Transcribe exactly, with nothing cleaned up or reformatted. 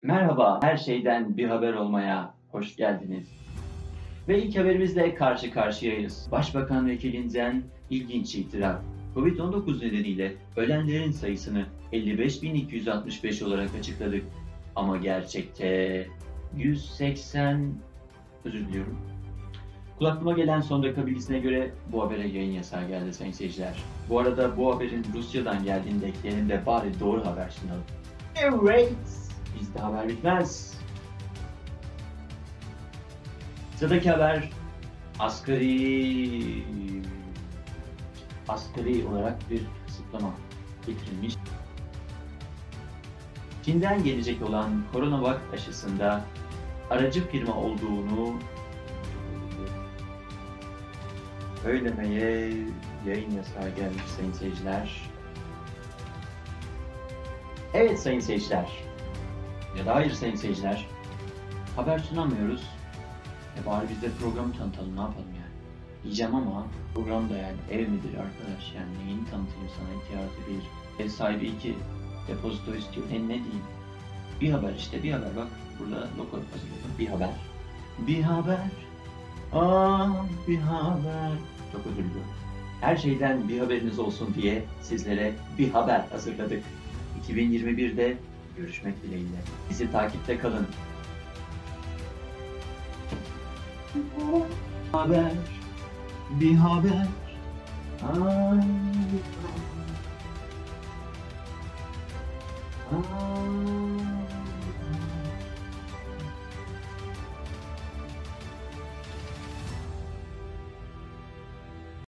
Merhaba, her şeyden bir haber olmaya hoş geldiniz. Ve ilk haberimizle karşı karşıyayız. Başbakan vekilinden ilginç itiraf. covid on dokuz nedeniyle ölenlerin sayısını elli beş bin iki yüz altmış beş olarak açıkladık. Ama gerçekte yüz seksen... Özür diliyorum. Kulaklığıma gelen son dakika bilgisine göre bu habere yayın yasağı geldi sayın seyirciler. Bu arada bu haberin Rusya'dan geldiğini de ekleyelim de bari doğru haber sunalım. Evet, bizde haber bitmez. Sıradaki haber asgari asgari olarak bir kısıtlama getirilmiş. Çin'den gelecek olan CoronaVac aşısında aracı firma olduğunu söylemeye yayın yasağı gelmiş sayın seyirciler. Evet sayın seyirciler, ya da hayır sayın seyirciler, haber sunamıyoruz. E bari biz de programı tanıtalım, ne yapalım yani. Diyeceğim ama program da yani ev midir arkadaş, yani neyini tanıtayım sana, ihtiyatı bir, ev sahibi iki, depozito istiyor, e ne diyeyim. Bir haber işte, bir haber, bak burada logo hazırladım, bir haber. Bir haber, ah bir haber. Çok özür diliyorum. Her şeyden bir haberiniz olsun diye sizlere bir haber hazırladık. iki bin yirmi birde görüşmek dileğiyle. Bizi takipte kalın. Bir haber, bir haber, ay,